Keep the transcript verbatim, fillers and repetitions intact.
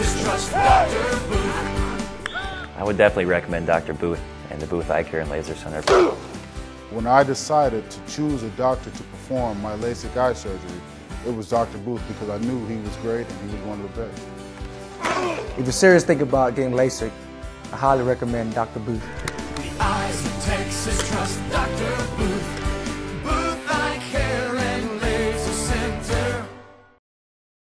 Texas, trust Doctor Booth. I would definitely recommend Doctor Booth and the Booth Eye Care and Laser Center. When I decided to choose a doctor to perform my LASIK eye surgery, it was Doctor Booth because I knew he was great and he was one of the best. If you're serious thinking about getting LASIK, I highly recommend Doctor Booth. The eyes of Texas, trust